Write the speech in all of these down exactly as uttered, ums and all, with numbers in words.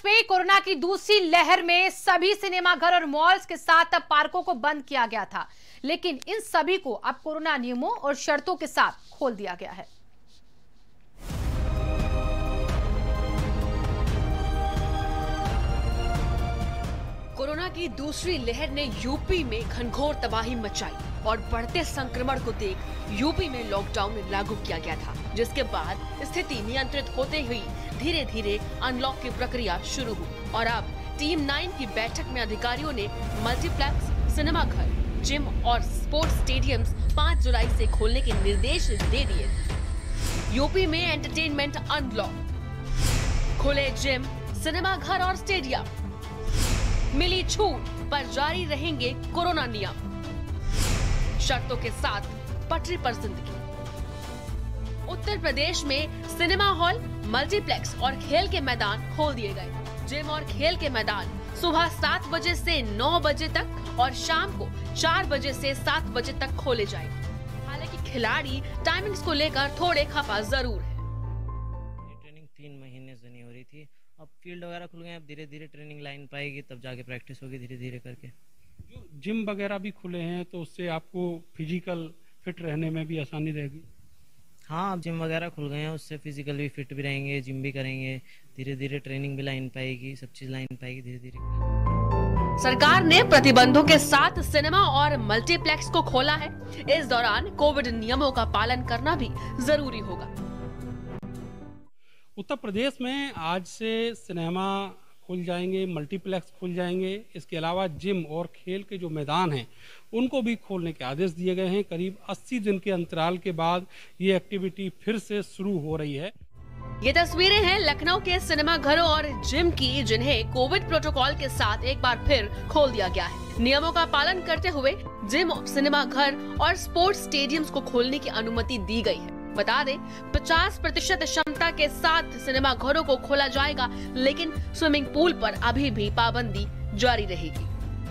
पे कोरोना की दूसरी लहर में सभी सिनेमाघर और मॉल्स के साथ अब पार्कों को बंद किया गया था, लेकिन इन सभी को अब कोरोना नियमों और शर्तों के साथ खोल दिया गया है। कोरोना की दूसरी लहर ने यूपी में घनघोर तबाही मचाई और बढ़ते संक्रमण को देख यूपी में लॉकडाउन लागू किया गया था, जिसके बाद स्थिति नियंत्रित होते हुई धीरे धीरे अनलॉक की प्रक्रिया शुरू हुई और अब टीम नाइन की बैठक में अधिकारियों ने मल्टीप्लेक्स, सिनेमाघर, जिम और स्पोर्ट्स स्टेडियम्स पाँच जुलाई से खोलने के निर्देश दे दिए। यूपी में एंटरटेनमेंट अनलॉक, खुले जिम, सिनेमाघर और स्टेडियम, मिली छूट पर जारी रहेंगे कोरोना नियम, शर्तों के साथ पटरी पर जिंदगी। उत्तर प्रदेश में सिनेमा हॉल, मल्टीप्लेक्स और खेल के मैदान खोल दिए गए। जिम और खेल के मैदान सुबह सात बजे से नौ बजे तक और शाम को चार बजे से सात बजे तक खोले जाएंगे। हालांकि खिलाड़ी टाइमिंग्स को लेकर थोड़े खफा जरूर है। ट्रेनिंग तीन महीने से नहीं हो रही थी, अब फील्ड वगैरह खुल गए, अब धीरे धीरे ट्रेनिंग लाइन पाएगी, तब जाके प्रैक्टिस होगी धीरे धीरे करके। जो जिम वगैरह भी खुले हैं तो उससे आपको फिजिकल फिट रहने में भी आसानी रहेगी। हाँ, अब जिम वगैरह खुल गए हैं, उससे फिजिकल भी फिट भी रहेंगे, जिम भी करेंगे, धीरे धीरे ट्रेनिंग भी लाइन पाएगी, सब चीज लाइन पाएगी धीरे धीरे। सरकार ने प्रतिबंधों के साथ सिनेमा और मल्टीप्लेक्स को खोला है। इस दौरान कोविड नियमों का पालन करना भी जरूरी होगा। उत्तर प्रदेश में आज से सिनेमा खुल जाएंगे, मल्टीप्लेक्स खुल जाएंगे। इसके अलावा जिम और खेल के जो मैदान हैं उनको भी खोलने के आदेश दिए गए हैं। करीब अस्सी दिन के अंतराल के बाद ये एक्टिविटी फिर से शुरू हो रही है। ये तस्वीरें हैं लखनऊ के सिनेमाघरों और जिम की, जिन्हें कोविड प्रोटोकॉल के साथ एक बार फिर खोल दिया गया है। नियमों का पालन करते हुए जिम, सिनेमाघर और स्पोर्ट्स स्टेडियम्स को खोलने की अनुमति दी गई है। बता दें, पचास प्रतिशत क्षमता के साथ सिनेमाघरों को खोला जाएगा, लेकिन स्विमिंग पूल पर अभी भी पाबंदी जारी रहेगी।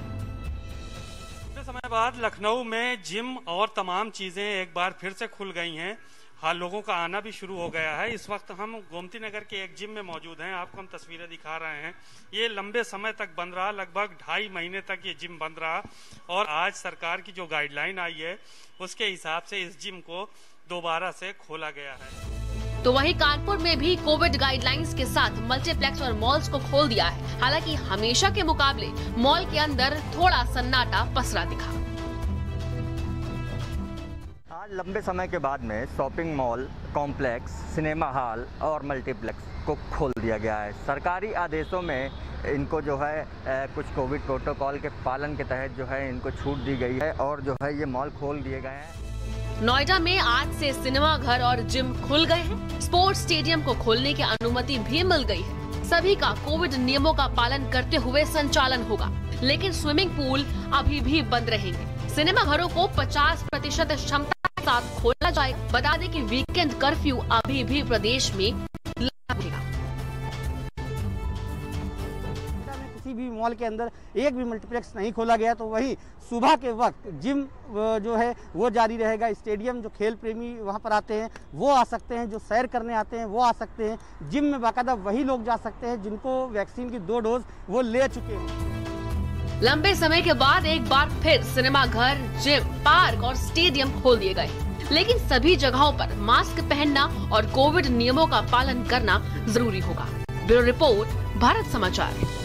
कुछ समय बाद लखनऊ में जिम और तमाम चीजें एक बार फिर से खुल गई हैं। हाँ, लोगों का आना भी शुरू हो गया है। इस वक्त हम गोमती नगर के एक जिम में मौजूद हैं, आपको हम तस्वीरें दिखा रहे हैं। ये लंबे समय तक बंद रहा, लगभग ढाई महीने तक ये जिम बंद रहा और आज सरकार की जो गाइडलाइन आई है उसके हिसाब से इस जिम को दोबारा से खोला गया है। तो वहीं कानपुर में भी कोविड गाइडलाइंस के साथ मल्टीप्लेक्स और मॉल्स को खोल दिया है। हालांकि हमेशा के मुकाबले मॉल के अंदर थोड़ा सन्नाटा पसरा दिखा। आज लंबे समय के बाद में shopping mall, complex, cinema hall और मल्टीप्लेक्स को खोल दिया गया है। सरकारी आदेशों में इनको जो है कुछ कोविड प्रोटोकॉल के पालन के तहत जो है इनको छूट दी गई है और जो है ये मॉल खोल दिए गए हैं। नोएडा में आज से सिनेमाघर और जिम खुल गए हैं। स्पोर्ट्स स्टेडियम को खोलने की अनुमति भी मिल गई है। सभी का कोविड नियमों का पालन करते हुए संचालन होगा, लेकिन स्विमिंग पूल अभी भी बंद रहेंगे। सिनेमाघरों को पचास प्रतिशत क्षमता के साथ खोला जाएगा। बता दें कि वीकेंड कर्फ्यू अभी भी प्रदेश में लागू रहेगा। किसी भी मॉल के अंदर एक भी मल्टीप्लेक्स नहीं खोला गया, तो वही सुबह के वक्त जिम जो है वो जारी रहेगा। स्टेडियम, जो खेल प्रेमी वहां पर आते हैं वो आ सकते हैं, जो सैर करने आते हैं वो आ सकते हैं। जिम में बाकायदा वही लोग जा सकते हैं जिनको वैक्सीन की दो डोज वो ले चुके हैं। लंबे समय के बाद एक बार फिर सिनेमाघर, जिम, पार्क और स्टेडियम खोल दिए गए, लेकिन सभी जगहों पर मास्क पहनना और कोविड नियमों का पालन करना जरूरी होगा। ब्यूरो रिपोर्ट, भारत समाचार।